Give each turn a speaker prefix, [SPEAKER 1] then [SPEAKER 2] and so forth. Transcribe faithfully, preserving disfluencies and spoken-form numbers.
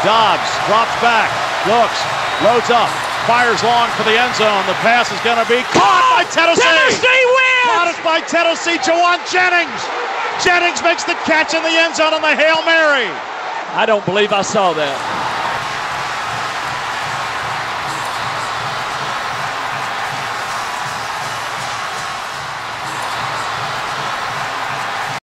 [SPEAKER 1] Dobbs drops back, looks, loads up, fires long for the end zone. The pass is going to be caught oh, by Tennessee.
[SPEAKER 2] Tennessee wins!
[SPEAKER 1] Caught it by Tennessee. Jauan Jennings. Jennings makes the catch in the end zone on the Hail Mary.
[SPEAKER 2] I don't believe I saw that.